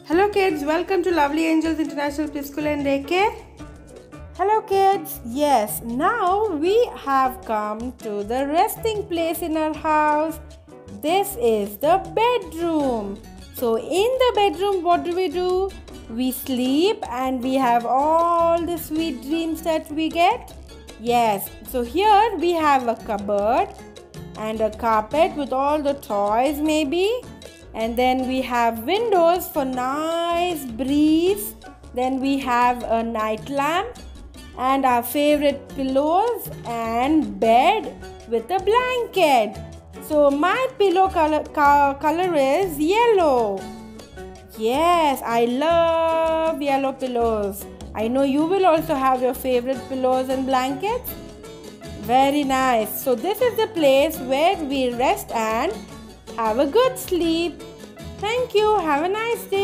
Hello kids, welcome to Lovely Angels International Preschool and Daycare. Hello kids, yes, now we have come to the resting place in our house. This is the bedroom. So in the bedroom, what do? We sleep and we have all the sweet dreams that we get. Yes, so here we have a cupboard and a carpet with all the toys maybe. And then we have windows for nice breeze. Then we have a night lamp and our favorite pillows and bed with a blanket. So my pillow color is yellow. Yes, I love yellow pillows. I know you will also have your favorite pillows and blankets. Very nice. So this is the place where we rest and have a good sleep. Thank you. Have a nice day.